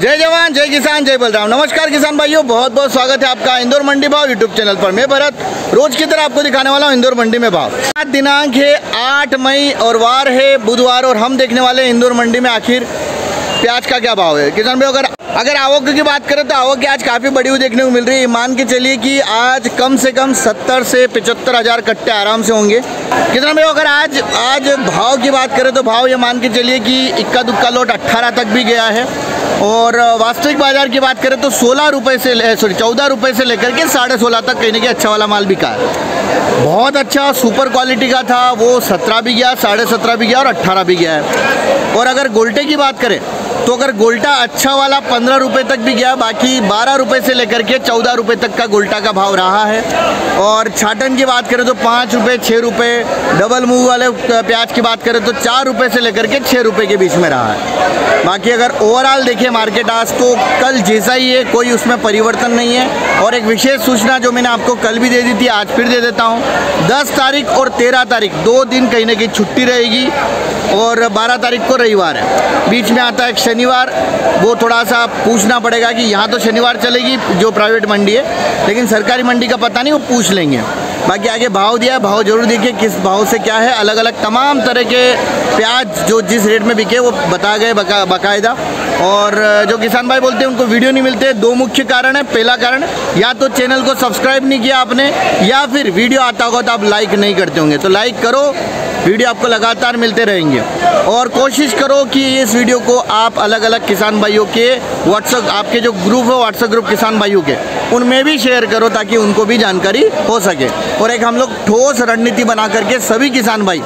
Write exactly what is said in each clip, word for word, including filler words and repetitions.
जय जवान जय किसान जय बलराम। नमस्कार किसान भाइयों, बहुत बहुत स्वागत है आपका इंदौर मंडी भाव यूट्यूब चैनल पर। मैं भरत रोज की तरह आपको दिखाने वाला हूँ इंदौर मंडी में भाव। आज दिनांक है आठ मई और वार है बुधवार, और हम देखने वाले हैं इंदौर मंडी में आखिर प्याज का क्या भाव है। किसान भाई अगर अगर आवक की बात करें तो आवक आज काफ़ी बड़ी हुई देखने को मिल रही है। मान के चलिए कि आज कम से कम सत्तर से पचहत्तर हज़ार कट्टे आराम से होंगे। किसान भाई अगर आज आज भाव की बात करें तो भाव ये मान के चलिए कि इक्का दुक्का लोट अट्ठारह तक भी गया है, और वास्तविक बाजार की बात करें तो सोलह रुपये से सॉरी चौदह रुपये से लेकर के साढ़े सोलह तक कहीं ना कहीं अच्छा वाला माल बिका है। बहुत अच्छा सुपर क्वालिटी का था वो सत्रह भी गया, साढ़े सत्रह भी गया और अट्ठारह भी गया है। और अगर गोल्टे की बात करें तो अगर गोल्टा अच्छा वाला पंद्रह रुपये तक भी गया, बाकी बारह रुपये से लेकर के चौदह रुपये तक का गोल्टा का भाव रहा है। और छाटन की बात करें तो पाँच रुपये छः रुपये, डबल मूव वाले प्याज की बात करें तो चार रुपये से लेकर के छः रुपये के बीच में रहा है। बाकी अगर ओवरऑल देखें मार्केट आज तो कल जैसा ही है, कोई उसमें परिवर्तन नहीं है। और एक विशेष सूचना जो मैंने आपको कल भी दे दी थी आज फिर दे देता हूँ, दस तारीख और तेरह तारीख दो दिन कहीं ना कहीं छुट्टी रहेगी, और बारह तारीख को रविवार है। बीच में आता है शनिवार, वो थोड़ा सा पूछना पड़ेगा कि यहाँ तो शनिवार चलेगी जो प्राइवेट मंडी है, लेकिन सरकारी मंडी का पता नहीं, वो पूछ लेंगे। बाकी आगे भाव दिया है, भाव जरूर देखिए किस भाव से क्या है। अलग अलग तमाम तरह के प्याज जो जिस रेट में बिके वो बता गए बका बाकायदा। और जो किसान भाई बोलते हैं उनको वीडियो नहीं मिलते, दो मुख्य कारण है। पहला कारण या तो चैनल को सब्सक्राइब नहीं किया आपने, या फिर वीडियो आता होगा तो आप लाइक नहीं करते होंगे। तो लाइक करो, वीडियो आपको लगातार मिलते रहेंगे। और कोशिश करो कि इस वीडियो को आप अलग अलग किसान भाइयों के व्हाट्सएप, आपके जो ग्रुप हो व्हाट्सएप ग्रुप किसान भाइयों के, उनमें भी शेयर करो ताकि उनको भी जानकारी हो सके। और एक हम लोग ठोस रणनीति बना करके सभी किसान भाई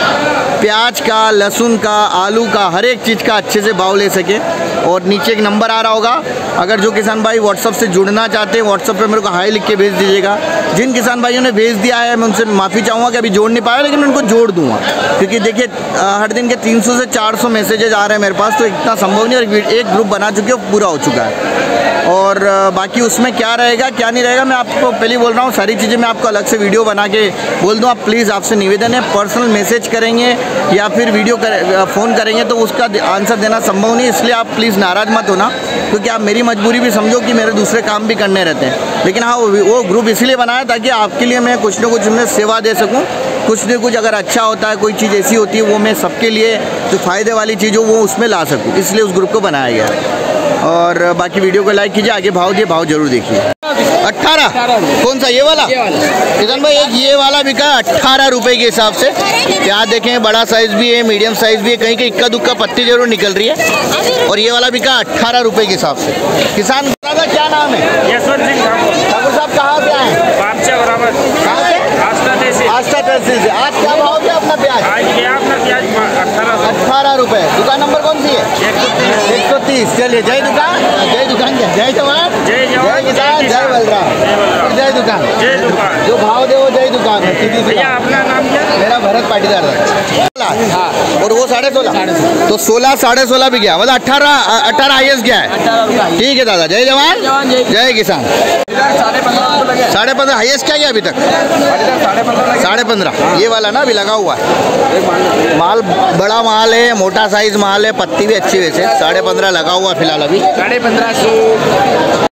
प्याज का, लहसुन का, आलू का, हर एक चीज़ का अच्छे से भाव ले सके। और नीचे एक नंबर आ रहा होगा, अगर जो किसान भाई व्हाट्सएप से जुड़ना चाहते हैं व्हाट्सएप पे मेरे को हाई लिख के भेज दीजिएगा। जिन किसान भाइयों ने भेज दिया है मैं उनसे माफ़ी चाहूँगा कि अभी जोड़ नहीं पाया, लेकिन उनको जोड़ दूँगा, क्योंकि देखिए हर दिन के तीन सौ से चार सौ मैसेजेज आ रहे हैं मेरे पास, तो इतना संभव नहीं। और एक ग्रुप बना चुके हो, पूरा हो चुका है। और बाकी उसमें क्या रहेगा क्या नहीं रहेगा मैं आपको पहले ही बोल रहा हूँ, सारी चीज़ें मैं आपको अलग से वीडियो बना के बोल दूँ। आप प्लीज़, आपसे निवेदन है, पर्सनल मैसेज करेंगे या फिर वीडियो कर, फ़ोन करेंगे तो उसका आंसर देना संभव नहीं। इसलिए आप प्लीज़ नाराज़ मत होना, क्योंकि आप मेरी मजबूरी भी समझो कि मेरे दूसरे काम भी करने रहते हैं। लेकिन हाँ, वो ग्रुप इसलिए बनाया ताकि आपके लिए मैं कुछ ना कुछ उनमें सेवा दे सकूँ। कुछ न कुछ अगर अच्छा होता है, कोई चीज़ ऐसी होती है वो मैं सबके लिए जो फ़ायदे वाली चीज़ हो वो उसमें ला सकूँ, इसलिए उस ग्रुप को बनाया गया है। और बाकी वीडियो को लाइक कीजिए, आगे भाव दिए, भाव जरूर देखिए। अट्ठारह कौन सा, ये वाला किसान भाई? एक ये वाला बिका अट्ठारह रुपये के हिसाब से। प्याज देखें, बड़ा साइज़ भी है, मीडियम साइज़ भी है, कहीं कहीं इक्का दुक्का पत्ती जरूर निकल रही है। और ये वाला बिका अट्ठारह रुपये के हिसाब से। किसान दादा क्या नाम है? यशवंत सिंह ठाकुर साहब। कहाँ से आए? बराबर। कहाँ से? आस्था तहसील। आस्था तहसील से। आज क्या भाव दिया अपना प्याज? आज गया अपना प्याज अट्ठारह अट्ठारह रुपये। दुकान नंबर कौन सी है? एक सौ तीस। चलिए, जय दुकान, जय दुकान, जय जवान, जय किसान, जय बलराम, जय दुकान, जय दुकान। जो भाव दे वो जय दुकान है। भैया अपना नाम क्या? मेरा भरत पाटीदार है। और वो साढ़े सोलह, तो सोलह साढ़े सोलह भी गया, मतलब अट्ठारह अट्ठारह हाईएस्ट गया है। ठीक है दादा, जय जवान जय किसान। साढ़े पंद्रह हाईएस्ट क्या गया अभी तक? साढ़े पंद्रह। ये वाला ना अभी लगा हुआ है माल, बड़ा माल है, मोटा साइज माल है, पत्ती भी अच्छी वैसे। साढ़े पंद्रह लगा हुआ फिलहाल अभी। साढ़े पंद्रह सौ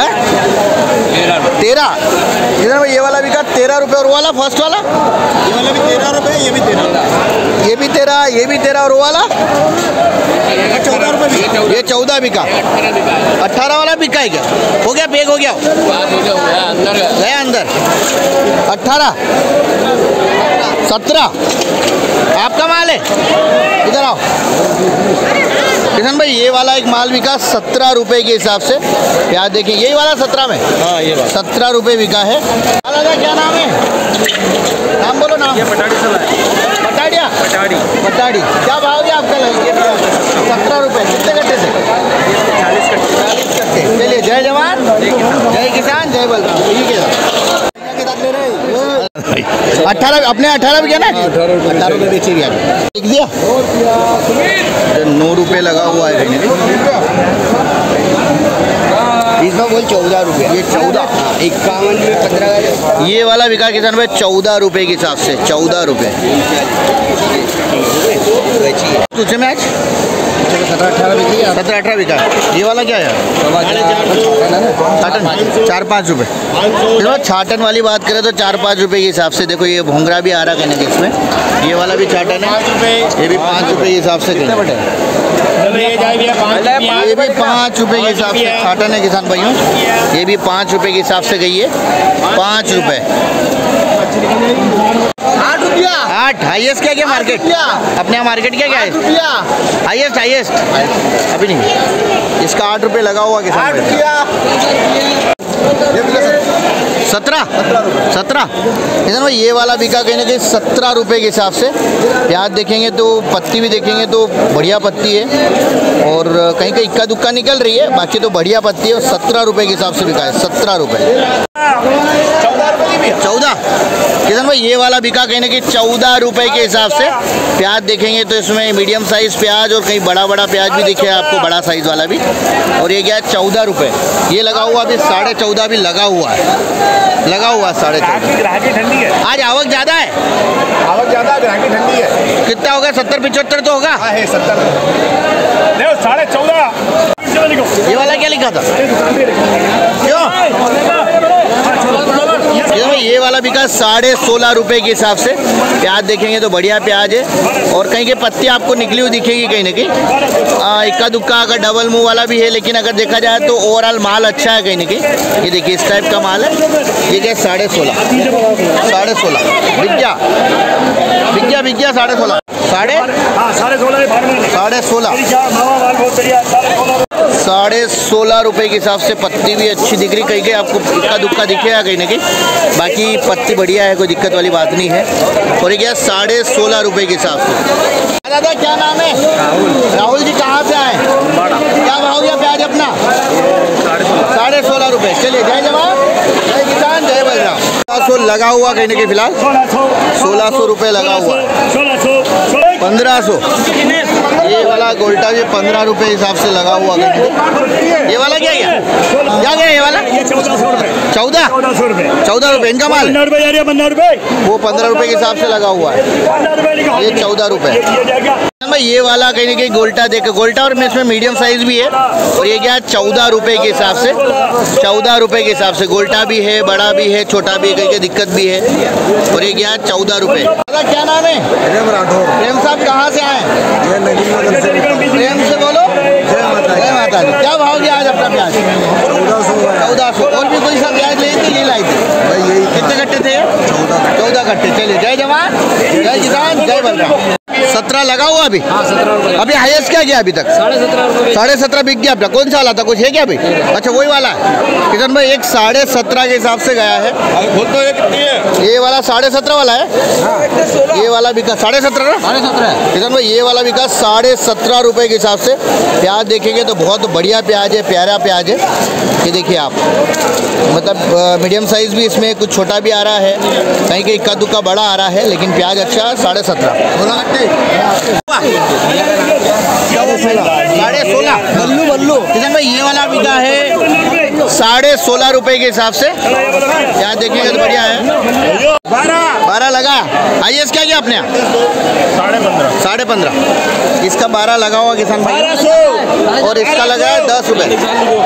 तेरह। इधर भाई ये वाला भी का तेरह रुपये, और वाला फर्स्ट वाला ये वाला भी तेरह रुपये, ये भी तेरह, ये भी तेरह, ये भी तेरह, और वाला चौदह रुपये। ये चौदह बिका, अट्ठारह वाला बिका है क्या? हो गया, पैक हो गया, गया अंदर। अट्ठारह सत्रह आपका माल है, इधर आओ किसान भाई। ये वाला एक माल बिका सत्रह रुपए के हिसाब से। प्याज देखिए, यही वाला सत्रह में, हाँ ये वाला सत्रह रुपए बिका है। दादा क्या नाम है? नाम बोलो नाम। ये पटाड़ी चला है। पटाड़िया पटाड़ी पटाड़ी। क्या भाव दिया आपका? सत्रह रुपये। कितने कट्टे से? चालीस कट्टे। चालीस कट्टे। चलिए, जय जवान जय किसान जय बलराम। ठीक है, अट्ठारह अपने अठारह भी गया ना, अठारह रुपये बेचे गया, लिख दिया। नौ रुपये लगा हुआ है इसमें, बोल चौदह रुपये। ये चौदह इक्यावन में पंद्रह। ये वाला बिका किसान भाई चौदह रुपये के हिसाब से, चौदह रुपये। तुझे में आज सत्रह अठारह बिक रही है। सत्रह अठारह बिका। ये वाला क्या है? छाटन चार पाँच रुपये। देखो छाटन वाली बात करें तो चार पाँच रुपये के हिसाब से। देखो ये भोंगरा भी आ रहा कहने के इसमें। ये वाला भी छाटन है, ये भी पाँच रुपये के हिसाब से। ये भी पाँच रुपये के हिसाब से छाटन है किसान भाइयों। ये भी पाँच रुपये के हिसाब से गई है, पाँच रुपये। आठ रुपया आठ। हाईएस्ट क्या क्या मार्केट? अपने यहाँ मार्केट क्या क्या है? हाईएस्ट हाईएस्ट अभी नहीं। इसका आठ रुपये लगा हुआ किसान। सत्रह सत्रह इधर भाई ये वाला बिका कहने के सत्रह रुपये के हिसाब से। प्याज देखेंगे तो पत्ती भी देखेंगे तो बढ़िया पत्ती है, और कहीं कहीं इक्का दुक्का निकल रही है, बाकी तो बढ़िया पत्ती है। और सत्रह रुपये के हिसाब से बिका है, सत्रह रुपये। चौदह किसान भाई ये वाला बिका कहने के चौदह रुपये के हिसाब से। प्याज देखेंगे तो इसमें मीडियम साइज़ प्याज और कहीं बड़ा बड़ा प्याज भी दिखे आपको, बड़ा साइज़ वाला भी। और ये क्या है? चौदह रुपये। ये लगा हुआ अभी साढ़े चौदह भी लगा हुआ है, लगा हुआ है साढ़े चौदह। ठंडी है आज आवक ज़्यादा है, आवक ज़्यादा है, ठंडी है। कितना होगा? सत्तर पिचहत्तर तो होगा। हाँ है सत्तर, साढ़े चौदह। ये वाला क्या लिखा था? क्यों? ये वाला बिका साढ़े सोलह रुपये के हिसाब से। प्याज देखेंगे तो बढ़िया प्याज है, और कहीं की पत्ती आपको निकली हुई दिखेगी कहीं ना कहीं। इक्का दुक्का अगर डबल मुंह वाला भी है, लेकिन अगर देखा जाए तो ओवरऑल माल अच्छा है कहीं ना कहीं। ये देखिए इस टाइप का माल है। ये क्या? साढ़े सोलह साढ़े सोलह बिक गया बिक गया बिक गया साढ़े सोलह साढ़े साढ़े सोलह साढ़े सोलह साढ़े सोलह रुपये के हिसाब से। पत्ती भी अच्छी दिख रही, कहीं कहीं आपको इक्का दुक्का दिखेगा कहीं ना कहीं, बाकी पत्ती बढ़िया है, कोई दिक्कत वाली बात नहीं है। और ये क्या? साढ़े सोलह रुपये के हिसाब से। दादा क्या नाम है? राहुल। राहुल जी कहाँ से आए? क्या भाव दिया प्याज अपना? साढ़े सोलह रुपये। चलिए जय जवान जय किसान जय बलराम। सोलह सौ लगा हुआ कहीं ना कहीं फिलहाल, सोलह सौ रुपये लगा हुआ। पंद्रह सौ ये वाला गोल्टा भी पंद्रह रुपये हिसाब से लगा हुआ। ये वाला क्या गया? क्या गया ये वाला? चौदह चौदह रुपये इनका माल। वो पंद्रह रुपये के हिसाब से लगा हुआ है, ये चौदह रुपये। भाई ये वाला कहीं ना कहीं गोल्टा देख, गोल्टा और इसमें मीडियम साइज भी है। और ये क्या? चौदह रुपये के हिसाब से, चौदह रुपये के हिसाब से। गोल्टा भी है, बड़ा भी है, छोटा भी है, कहीं की दिक्कत भी है। और ये क्या? चौदह रुपये। क्या नाम है? प्रेम राठौर। प्रेम साहब कहाँ से आए? प्रेम से बोलो। जय माता दी। क्या भाव दिया आज अपना प्याज? चौदह सौ चौदह सौ और भी कोई सा प्याज ले थी? ले लाई थी भाई। यही कितने कट्टे थे? चौदह चौदह कट्टे। चलिए जय जवान जय किसान जय बलराम। सत्रह लगा हुआ अभी? हाँ सत्रह। अभी हाईएस्ट क्या गया अभी तक? साढ़े सत्रह साढ़े सत्रह बिक गया अपना। कौन सा वाला था? कुछ है क्या अभी? अच्छा वही वाला है किसान भाई। एक साढ़े सत्रह के हिसाब से गया है। ये वाला साढ़े सत्रह वाला है। ये वाला बिका साढ़े सत्रह ना? साढ़े सत्रह किसान भाई। ये वाला बिका साढ़े सत्रह रुपये के हिसाब से। प्याज देखेंगे तो बहुत बढ़िया प्याज है, प्यारा प्याज है। ये देखिए आप, मतलब मीडियम साइज़ भी इसमें, कुछ छोटा भी आ रहा है, कहीं कहीं इक्का दुक्का बड़ा आ रहा है, लेकिन प्याज अच्छा है। साढ़े सत्रह साढ़े सोलह बल्लू बल्लू किसान भाई। ये वाला बिका है साढ़े सोलह रुपये के हिसाब से। प्याज देखिएगा तो बढ़िया है। बारह लगा। हाईएस्ट क्या गया अपने यहाँ? साढ़े पंद्रह साढ़े पंद्रह इसका बारह लगा हुआ किसान भाई। और इसका लगा है दस रुपये।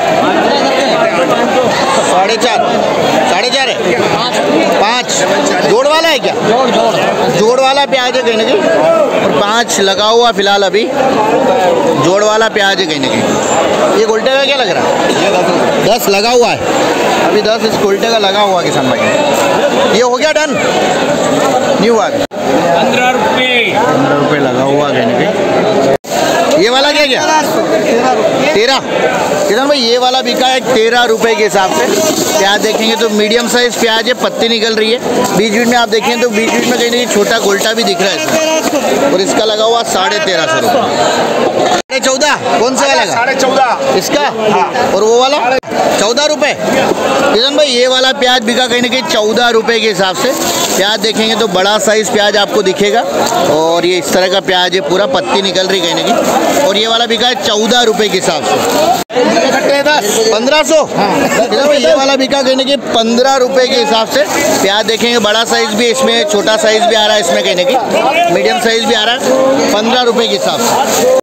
साढ़े चार साढ़े चार है, पाँच जोड़ वाला है क्या? जोड़ जोड़ जोड़ वाला प्याज है कहीं ना कहीं। और पाँच लगा हुआ फिलहाल अभी, जोड़ वाला प्याज है कहीं ना कहीं। ये गोल्टे का क्या लग रहा है? दस लगा हुआ है अभी, दस इस गोल्टे का लगा हुआ किसान भाई। ये हो गया डन? न्यू बात पंद्रह रुपये पंद्रह रुपये लगा हुआ कहीं ना कहीं। ये वाला क्या क्या? तेरह किसान भाई। ये वाला बिका है तेरह रुपये के हिसाब से। प्याज देखेंगे तो मीडियम साइज प्याज है, पत्ती निकल रही है। बीच बीच में आप देखेंगे तो बीच बीच में कहीं ना कहीं छोटा गोल्टा भी दिख रहा है इसमें। और इसका लगा हुआ साढ़े तेरह सौ रुपये। साढ़े चौदह कौन सा वाला? साढ़े चौदह इसका। हाँ। और वो वाला चौदह रुपये किसान भाई। ये वाला प्याज बिका कहीं ना कहीं चौदह रुपये के हिसाब से। प्याज देखेंगे तो बड़ा साइज प्याज आपको दिखेगा, और ये इस तरह का प्याज है, पूरा पत्ती निकल रही कहीं ना कहीं। और ये वाला बिका है चौदह रुपये के हिसाब से। पंद्रह सौ ये वाला बिका कहने के पंद्रह रुपए के हिसाब से। प्याज देखेंगे बड़ा साइज भी इसमें, छोटा साइज भी आ रहा है इसमें कहने की, मीडियम साइज भी आ रहा है पंद्रह रुपए के हिसाब से।